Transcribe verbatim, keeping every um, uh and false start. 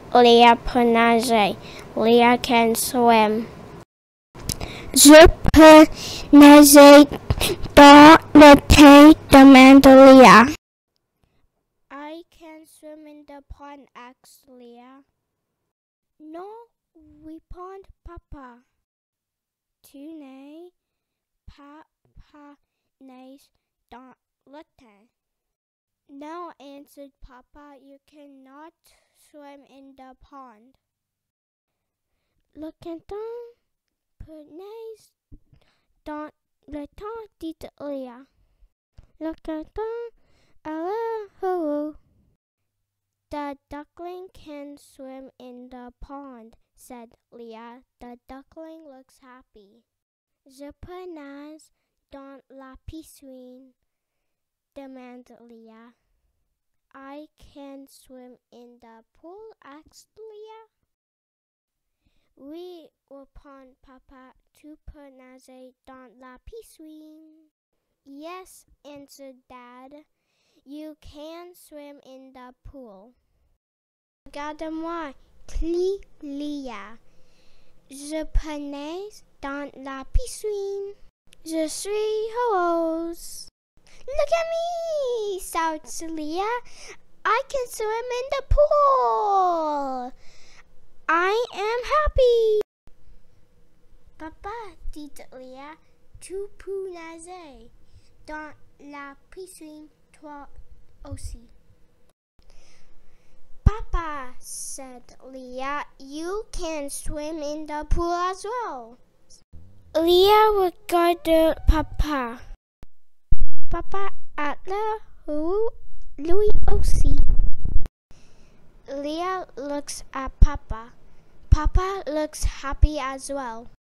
Léa peut nager. Léa can swim. Je peux nager dans le thé, demande Léa. I can swim in the pond, asked Léa. Non, répond Papa. Tu n'es pas nage dans le thé. No, answered Papa, you cannot swim in the pond. Le canton peut nager dans le temps, dit Léa. Le canton a la hou. The duckling can swim in the pond, said Léa. The duckling looks happy. Je peux nager dans la piscine, demanded Léa. I can swim in the pool, asked Léa. Oui, répond Papa, tu peux nager dans la piscine. Yes, answered Dad, you can swim in the pool. Regarde-moi, crie Léa. Je peux nager dans la piscine. Je suis heureuse. Look at me, shouts Léa. I can swim in the pool. I am happy. Papa, dit Léa, tu peux nager dans la piscine, toi aussi. Papa, said Léa, you can swim in the pool as well. Léa regarded Papa. Papa a la hou, lui aussi. Léa looks at Papa. Papa looks happy as well.